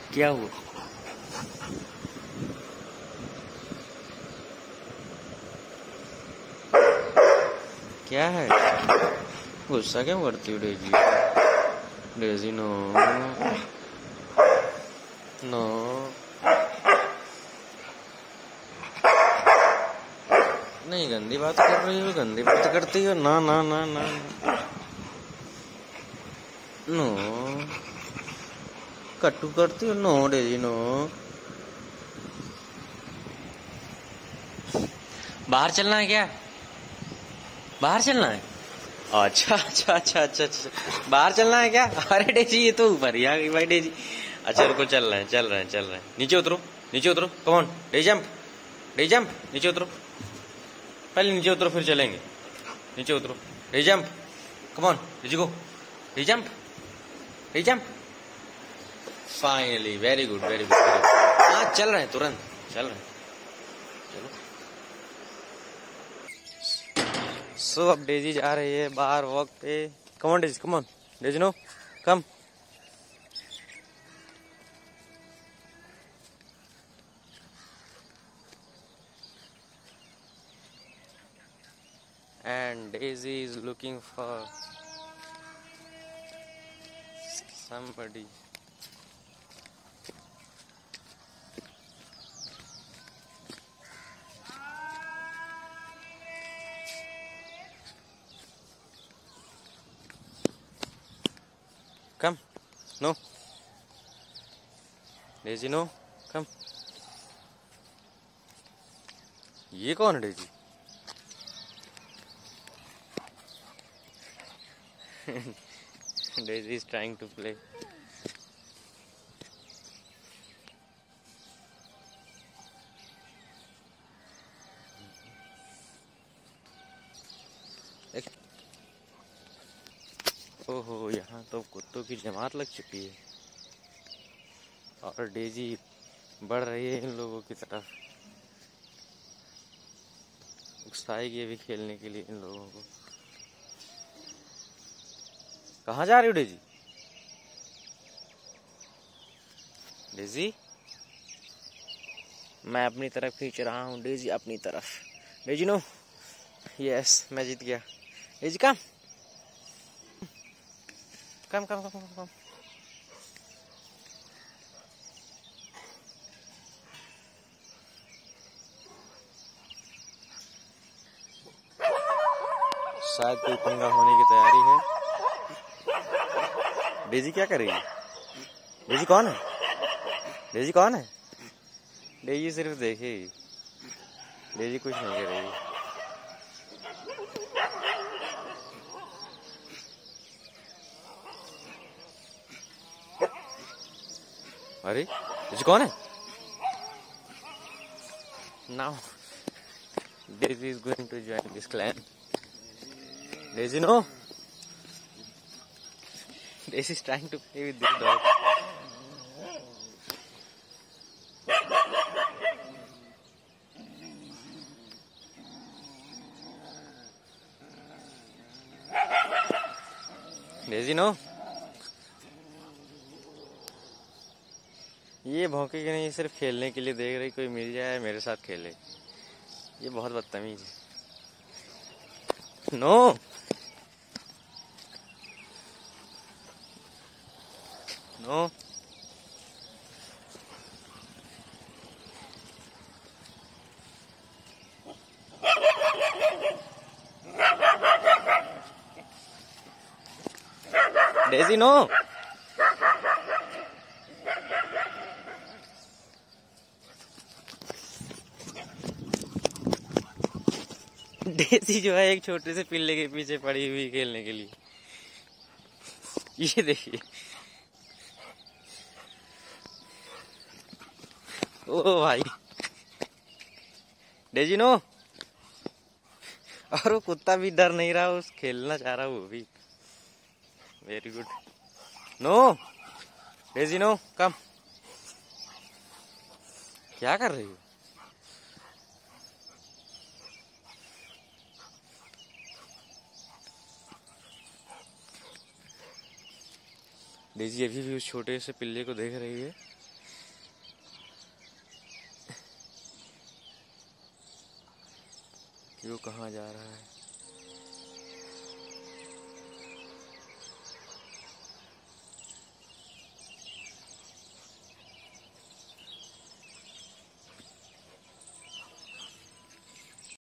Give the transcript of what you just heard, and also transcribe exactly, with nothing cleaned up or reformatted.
क्या हुआ? क्या है? गुस्सा क्यों करती हो डेजी? Daisy no no. नहीं, गंदी बात कर रही हो, गंदी बात करती हो। ना ना ना ना नो। कट्टू करती हो। No Daisy no. बाहर चलना है क्या? बाहर चलना है? अच्छा अच्छा अच्छा अच्छा अच्छा बाहर चलना है क्या? अरे डेजी ये तो ऊपर ही आ गई भाई डेजी। अच्छा रुको, चल रहे हैं चल रहे हैं चल रहे हैं। नीचे उतरो, नीचे उतरो, come on Daisy, jump Daisy jump, नीचे उतरो। पहले नीचे उतरो फिर चलेंगे। नीचे उतरो डेजी जंप, come on Daisy go, Daisy jump Daisy jump. Finally, very good very good very good. हाँ चल रहे हैं, तुरंत चल रहे हैं। चलो। सो अब डेजी जा रही है बाहर वॉक पे। Come on Daisy, come on Daisy no come. And Daisy is looking for somebody. Come, no. Daisy, no, come. ये कौन है Daisy? Daisy is trying to play. ओहो, यहाँ तो कुत्तों की जमात लग चुकी है और डेजी बढ़ रही है इन लोगों की तरफ। उकसाएगी भी खेलने के लिए इन लोगों को। कहाँ जा रही हो डेजी? डेजी, मैं अपनी तरफ खींच रहा हूँ, डेजी अपनी तरफ। डेजी नो, यस मैं जीत गया। Daisy come come come come come come. शायद कोई पंगा होने की तैयारी है। डेजी क्या करेगी? डेजी कौन है? डेजी कौन है? डेजी सिर्फ देखेगी, डेजी कुछ नहीं करेगी। अरे डेजी कौन है? Now Daisy is going to join this clan. Daisy, no. Daisy is trying to play with this dog. Daisy, no. ये भौंकेगी नहीं, सिर्फ खेलने के लिए देख रही, कोई मिल जाए मेरे साथ खेले। ये बहुत बदतमीज है। No no Daisy no. Daisy जो है एक छोटे से पिल्ले के पीछे पड़ी हुई खेलने के लिए। ये देखिए, ओ भाई डेजी नो। और वो कुत्ता भी डर नहीं रहा, उस खेलना चाह रहा वो भी। Very good. No Daisy no come. क्या कर रही हो? डेजी अभी भी उस छोटे से पिल्ले को देख रही है। कि वो कहाँ जा रहा है।